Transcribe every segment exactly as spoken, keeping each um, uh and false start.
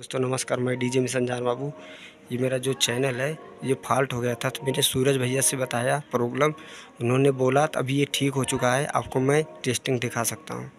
दोस्तों नमस्कार, मैं डीजे मिशन जान बाबू। ये मेरा जो चैनल है ये फॉल्ट हो गया था, तो मैंने सूरज भैया से बताया प्रॉब्लम। उन्होंने बोला तो अभी ये ठीक हो चुका है, आपको मैं टेस्टिंग दिखा सकता हूँ।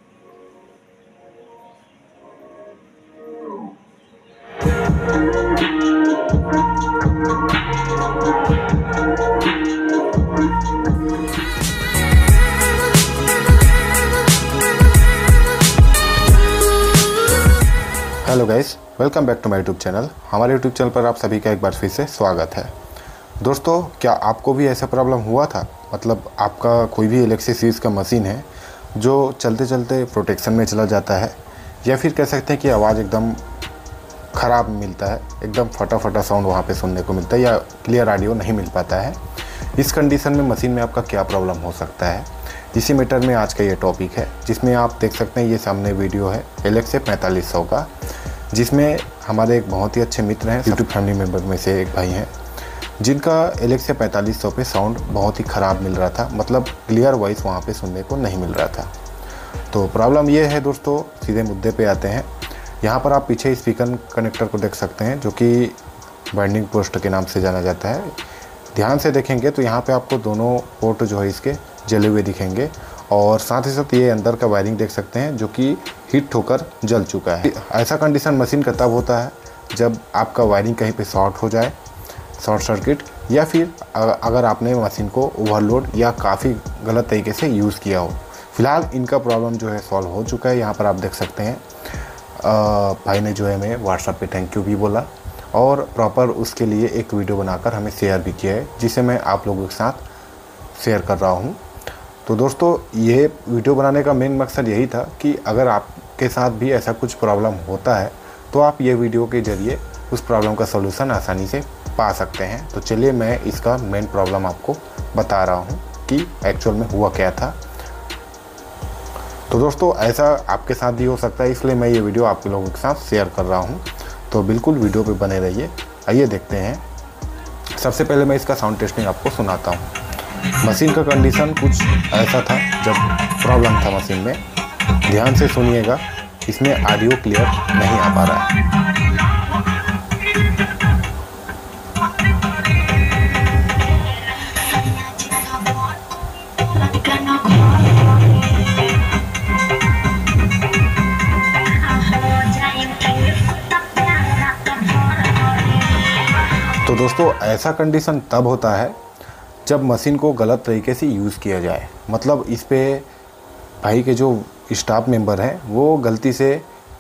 Hello guys, welcome back to my YouTube channel. हमारे यूट्यूब चैनल पर आप सभी का एक बार फिर से स्वागत है। दोस्तों, क्या आपको भी ऐसा प्रॉब्लम हुआ था? मतलब आपका कोई भी एलेक्सी सीरीज़ का मशीन है जो चलते चलते प्रोटेक्शन में चला जाता है, या फिर कह सकते हैं कि आवाज़ एकदम ख़राब मिलता है, एकदम फटा फटा साउंड वहाँ पे सुनने को मिलता है, या क्लियर ऑडियो नहीं मिल पाता है। इस कंडीशन में मशीन में आपका क्या प्रॉब्लम हो सकता है, इसी मैटर में आज का ये टॉपिक है, जिसमें आप देख सकते हैं ये सामने वीडियो है एलेक्सी पैंतालीस सौ का, जिसमें हमारे एक बहुत ही अच्छे मित्र हैं, यूट्यूब फैमिली मेम्बर में से एक भाई हैं, जिनका एलेक्सी पैंतालीस सौ पे साउंड बहुत ही ख़राब मिल रहा था। मतलब क्लियर वॉइस वहाँ पे सुनने को नहीं मिल रहा था। तो प्रॉब्लम ये है दोस्तों, सीधे मुद्दे पे आते हैं। यहाँ पर आप पीछे स्पीकर कनेक्टर को देख सकते हैं, जो कि बाइंडिंग पोस्ट के नाम से जाना जाता है। ध्यान से देखेंगे तो यहाँ पे आपको दोनों पोर्ट जो है इसके जले हुए दिखेंगे, और साथ ही साथ ये अंदर का वायरिंग देख सकते हैं जो कि हीट होकर जल चुका है। ऐसा कंडीशन मशीन का तब होता है जब आपका वायरिंग कहीं पे शॉर्ट हो जाए, शॉर्ट सर्किट, या फिर अगर आपने मशीन को ओवरलोड या काफ़ी गलत तरीके से यूज़ किया हो। फिलहाल इनका प्रॉब्लम जो है सॉल्व हो चुका है। यहाँ पर आप देख सकते हैं आ, भाई ने जो है हमें व्हाट्सएप पे थैंक यू भी बोला, और प्रॉपर उसके लिए एक वीडियो बनाकर हमें शेयर भी किया है, जिसे मैं आप लोगों के साथ शेयर कर रहा हूँ। तो दोस्तों, ये वीडियो बनाने का मेन मकसद यही था कि अगर आपके साथ भी ऐसा कुछ प्रॉब्लम होता है तो आप ये वीडियो के ज़रिए उस प्रॉब्लम का सॉल्यूशन आसानी से पा सकते हैं। तो चलिए मैं इसका मेन प्रॉब्लम आपको बता रहा हूँ कि एक्चुअल में हुआ क्या था। तो दोस्तों, ऐसा आपके साथ भी हो सकता है, इसलिए मैं ये वीडियो आप लोगों के साथ शेयर कर रहा हूँ। तो बिल्कुल वीडियो पे बने रहिए। आइए देखते हैं। सबसे पहले मैं इसका साउंड टेस्टिंग आपको सुनाता हूँ। मशीन का कंडीशन कुछ ऐसा था जब प्रॉब्लम था मशीन में। ध्यान से सुनिएगा, इसमें ऑडियो क्लियर नहीं आ पा रहा है। तो दोस्तों, ऐसा कंडीशन तब होता है जब मशीन को गलत तरीके से यूज़ किया जाए। मतलब इस पे भाई के जो स्टाफ मेंबर हैं वो गलती से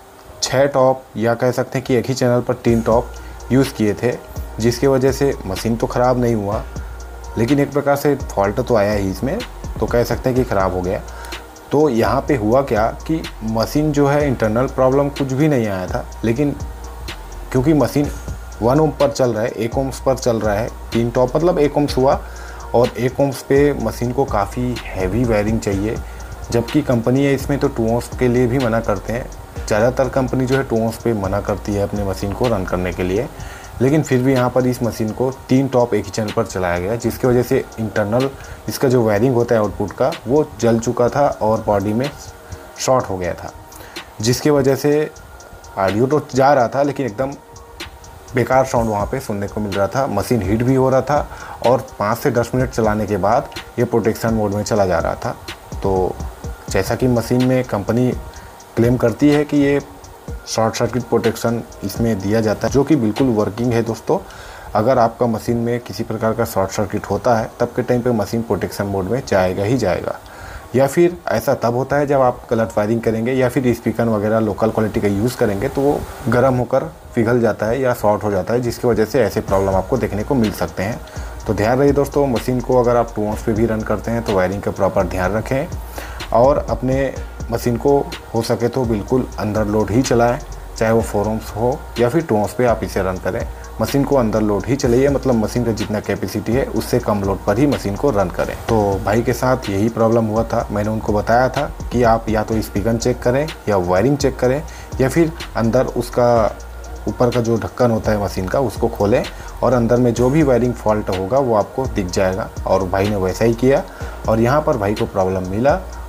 छः टॉप, या कह सकते हैं कि एक ही चैनल पर तीन टॉप यूज़ किए थे, जिसकी वजह से मशीन तो ख़राब नहीं हुआ, लेकिन एक प्रकार से फॉल्ट तो आया ही इसमें, तो कह सकते हैं कि ख़राब हो गया। तो यहाँ पे हुआ क्या कि मशीन जो है इंटरनल प्रॉब्लम कुछ भी नहीं आया था, लेकिन क्योंकि मशीन वन ओम पर चल रहा है, एक ओम्स पर चल रहा है, तीन टॉप मतलब एक ओम्स हुआ, और एक ओम्स पे मशीन को काफ़ी हैवी वायरिंग चाहिए, जबकि कंपनी है इसमें तो टू ओम्स के लिए भी मना करते हैं। ज़्यादातर कंपनी जो है टू ओम्स पे मना करती है अपने मशीन को रन करने के लिए, लेकिन फिर भी यहाँ पर इस मशीन को तीन टॉप एक ही चैनल पर चलाया गया, जिसकी वजह से इंटरनल इसका जो वायरिंग होता है आउटपुट का, वो जल चुका था और बॉडी में शॉर्ट हो गया था, जिसकी वजह से ऑडियो तो जा रहा था लेकिन एकदम बेकार साउंड वहाँ पे सुनने को मिल रहा था। मशीन हीट भी हो रहा था, और पाँच से दस मिनट चलाने के बाद ये प्रोटेक्शन मोड में चला जा रहा था। तो जैसा कि मशीन में कंपनी क्लेम करती है कि ये शॉर्ट सर्किट प्रोटेक्शन इसमें दिया जाता है, जो कि बिल्कुल वर्किंग है दोस्तों। अगर आपका मशीन में किसी प्रकार का शॉर्ट सर्किट होता है तब के टाइम पे मशीन प्रोटेक्शन मोड में जाएगा ही जाएगा, या फिर ऐसा तब होता है जब आप गलत वायरिंग करेंगे या फिर स्पीकर वगैरह लोकल क्वालिटी का यूज़ करेंगे तो वो गर्म होकर पिघल जाता है या शॉर्ट हो जाता है, जिसकी वजह से ऐसे प्रॉब्लम आपको देखने को मिल सकते हैं। तो ध्यान रहिए दोस्तों, मशीन को अगर आप टू ओम्स पे भी रन करते हैं तो वायरिंग का प्रॉपर ध्यान रखें, और अपने मशीन को हो सके तो बिल्कुल अंदर लोड ही चलाएँ, चाहे वो फोर ओम्स हो या फिर टू ओम्स पे आप इसे रन करें। मशीन को अंदर लोड ही चलाइए, मतलब मशीन का जितना कैपेसिटी है उससे कम लोड पर ही मशीन को रन करें। तो भाई के साथ यही प्रॉब्लम हुआ था। मैंने उनको बताया था कि आप या तो स्पीकर चेक करें या वायरिंग चेक करें, या फिर अंदर उसका ऊपर का जो ढक्कन होता है मशीन का उसको खोलें, और अंदर में जो भी वायरिंग फॉल्ट होगा वो आपको दिख जाएगा। और भाई ने वैसा ही किया, और यहाँ पर भाई को प्रॉब्लम मिला,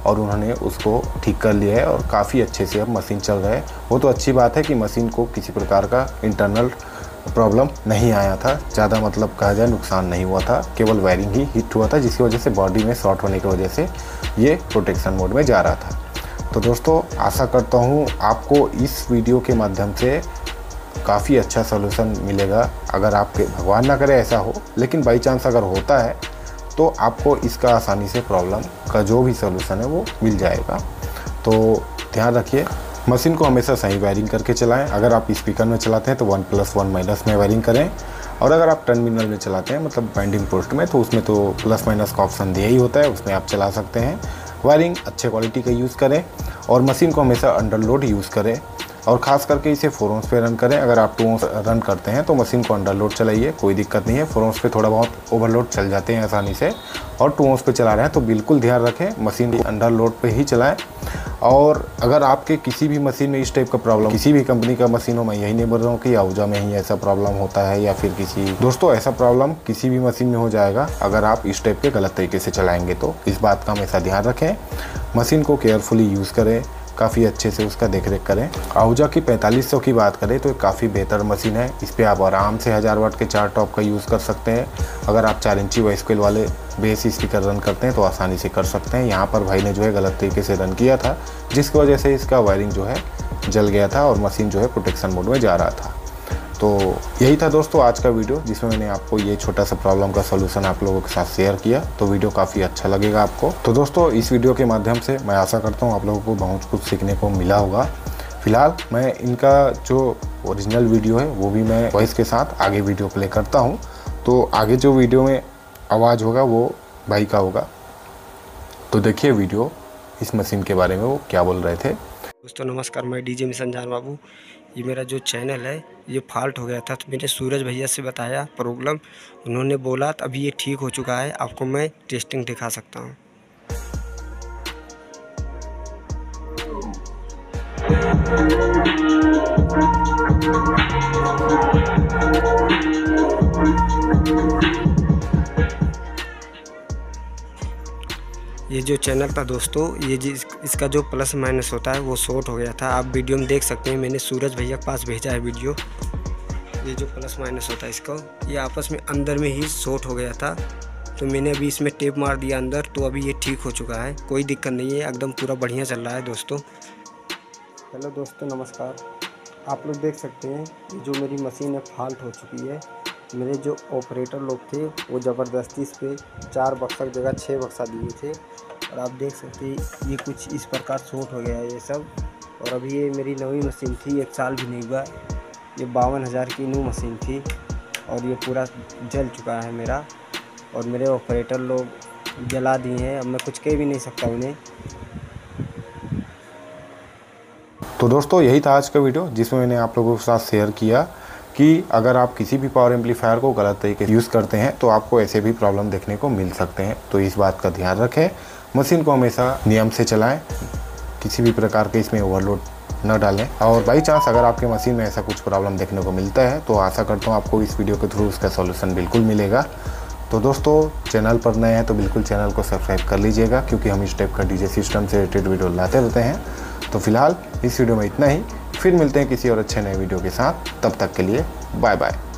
और उन्होंने उसको ठीक कर लिया है और काफ़ी अच्छे से अब मशीन चल रहा है। वो तो अच्छी बात है कि मशीन को किसी प्रकार का इंटरनल प्रॉब्लम नहीं आया था, ज़्यादा मतलब कहा जाए नुकसान नहीं हुआ था, केवल वायरिंग ही हिट हुआ था जिसकी वजह से बॉडी में शॉर्ट होने की वजह से ये प्रोटेक्शन मोड में जा रहा था। तो दोस्तों आशा करता हूँ आपको इस वीडियो के माध्यम से काफ़ी अच्छा सलूशन मिलेगा। अगर आपके भगवान ना करे ऐसा हो, लेकिन बाई चांस अगर होता है तो आपको इसका आसानी से प्रॉब्लम का जो भी सलूशन है वो मिल जाएगा। तो ध्यान रखिए, मशीन को हमेशा सही वायरिंग करके चलाएं। अगर आप स्पीकर में चलाते हैं तो वन प्लस वन माइनस में वायरिंग करें, और अगर आप टर्मिनल में चलाते हैं मतलब बाइंडिंग पोस्ट में, तो उसमें तो प्लस माइनस का ऑप्शन दिया ही होता है, उसमें आप चला सकते हैं। वायरिंग अच्छे क्वालिटी का यूज़ करें और मशीन को हमेशा अंडर लोड यूज़ करें, और ख़ास करके इसे फोर ओम्स पे रन करें। अगर आप टू ओम्स रन करते हैं तो मशीन को अंडर लोड चलाइए, कोई दिक्कत नहीं है। फोर ओम्स पे थोड़ा बहुत ओवरलोड चल जाते हैं आसानी से, और टू ओम्स पे चला रहे हैं तो बिल्कुल ध्यान रखें मशीन को अंडर लोड पे ही चलाएं। और अगर आपके किसी भी मशीन में इस टाइप का प्रॉब्लम, किसी भी कंपनी का मशीन हो, मैं यही नहीं बोल रहा हूँ कि आहूजा में ही ऐसा प्रॉब्लम होता है या फिर किसी, दोस्तों ऐसा प्रॉब्लम किसी भी मशीन में हो जाएगा अगर आप इस टाइप के गलत तरीके से चलाएंगे। तो इस बात का हमेशा ध्यान रखें, मशीन को केयरफुली यूज़ करें, काफ़ी अच्छे से उसका देखरेख करें। आहूजा की पैंतालीस सौ की बात करें तो काफ़ी बेहतर मशीन है। इस पर आप आराम से हज़ार वाट के चार टॉप का यूज़ कर सकते हैं। अगर आप चार इंची वॉइस कोइल वाले बेस स्पीकर रन करते हैं तो आसानी से कर सकते हैं। यहाँ पर भाई ने जो है गलत तरीके से रन किया था, जिसकी वजह से इसका वायरिंग जो है जल गया था और मशीन जो है प्रोटेक्शन मोड में जा रहा था। तो यही था दोस्तों आज का वीडियो, जिसमें मैंने आपको ये छोटा सा प्रॉब्लम का सलूशन आप लोगों के साथ शेयर किया। तो वीडियो काफ़ी अच्छा लगेगा आपको। तो दोस्तों इस वीडियो के माध्यम से मैं आशा करता हूँ आप लोगों को बहुत कुछ सीखने को मिला होगा। फिलहाल मैं इनका जो ओरिजिनल वीडियो है वो भी मैं वॉइस के साथ आगे वीडियो प्ले करता हूँ। तो आगे जो वीडियो में आवाज़ होगा वो भाई का होगा। तो देखिए वीडियो इस मशीन के बारे में वो क्या बोल रहे थे। दोस्तों नमस्कार, मैं डीजे मिशन जान बाबू। ये मेरा जो चैनल है ये फॉल्ट हो गया था, तो मैंने सूरज भैया से बताया प्रॉब्लम, उन्होंने बोला तो अभी ये ठीक हो चुका है। आपको मैं टेस्टिंग दिखा सकता हूँ। ये जो चैनल था दोस्तों, ये जिस इसका जो प्लस माइनस होता है वो शॉर्ट हो गया था। आप वीडियो में देख सकते हैं, मैंने सूरज भैया के पास भेजा है वीडियो। ये जो प्लस माइनस होता है इसका, ये आपस में अंदर में ही शॉर्ट हो गया था, तो मैंने अभी इसमें टेप मार दिया अंदर, तो अभी ये ठीक हो चुका है, कोई दिक्कत नहीं है, एकदम पूरा बढ़िया चल रहा है दोस्तों। हेलो दोस्तों नमस्कार, आप लोग देख सकते हैं ये जो मेरी मशीन है फॉल्ट हो चुकी है। मेरे जो ऑपरेटर लोग थे वो ज़बरदस्ती इस पर चार बक्सा की जगह छः बक्सा दिए थे, और आप देख सकते हैं ये कुछ इस प्रकार शॉर्ट हो गया है ये सब। और अभी ये मेरी नई मशीन थी, एक साल भी नहीं हुआ, ये बावन हज़ार की न्यू मशीन थी, और ये पूरा जल चुका है मेरा, और मेरे ऑपरेटर लोग जला दिए हैं। अब मैं कुछ कह भी नहीं सकता उन्हें। तो दोस्तों यही था आज का वीडियो, जिसमें मैंने आप लोगों के साथ शेयर किया कि अगर आप किसी भी पावर एम्पलीफायर को गलत तरीके से यूज़ करते हैं तो आपको ऐसे भी प्रॉब्लम देखने को मिल सकते हैं। तो इस बात का ध्यान रखें, मशीन को हमेशा नियम से चलाएं, किसी भी प्रकार के इसमें ओवरलोड न डालें। और बाई चांस अगर आपके मशीन में ऐसा कुछ प्रॉब्लम देखने को मिलता है तो आशा करता हूँ आपको इस वीडियो के थ्रू उसका सॉल्यूशन बिल्कुल मिलेगा। तो दोस्तों चैनल पर नए हैं तो बिल्कुल चैनल को सब्सक्राइब कर लीजिएगा, क्योंकि हम इस टाइप का डीजे सिस्टम से रिलेटेड वीडियो लाते रहते हैं। तो फिलहाल इस वीडियो में इतना ही, फिर मिलते हैं किसी और अच्छे नए वीडियो के साथ। तब तक के लिए बाय बाय।